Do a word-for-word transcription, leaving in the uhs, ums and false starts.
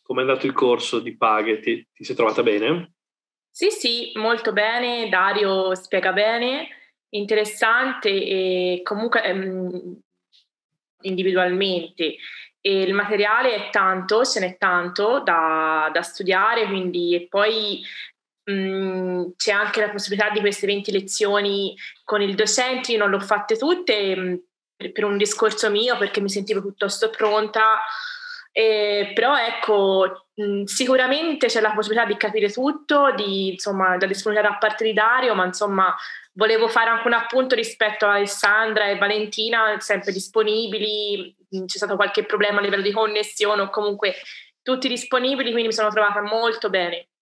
Come è andato il corso di Paghe? Ti, ti sei trovata bene? Sì, sì, molto bene, Dario spiega bene, interessante e comunque ehm, individualmente. E il materiale è tanto, ce n'è tanto da, da studiare, quindi e poi mh, c'è anche la possibilità di queste venti lezioni con il docente. Io non l'ho fatte tutte mh, per per un discorso mio perché mi sentivo piuttosto pronta. Eh, però ecco, mh, sicuramente c'è la possibilità di capire tutto, di, insomma, la disponibilità da parte di Dario, ma insomma volevo fare anche un appunto rispetto a Alessandra e Valentina, sempre disponibili. Mh, c'è stato qualche problema a livello di connessione o comunque tutti disponibili, quindi mi sono trovata molto bene.